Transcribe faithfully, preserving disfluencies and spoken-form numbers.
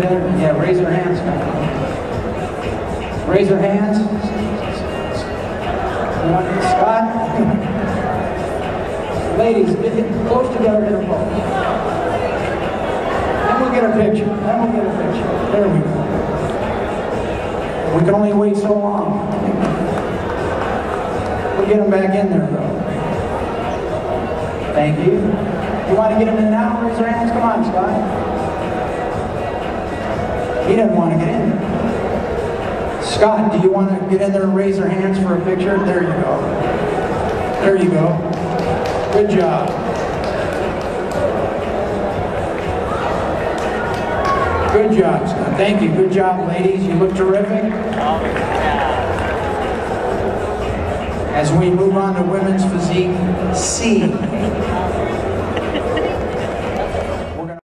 together? Yeah, raise your hands. Raise your hands. Scott? Ladies, get close together to the phone. Then we'll get a picture. Then we'll get a picture. There we go. We can only wait so long. We'll get them back in there, though. Thank you. You want to get them in now? Raise your hands. Come on, Scott. He doesn't want to get in there. Scott, do you want to get in there and raise your hands for a picture? There you go. There you go. Good job. Good job, Scott. Thank you. Good job, ladies. You look terrific. As we move on to women's physique C.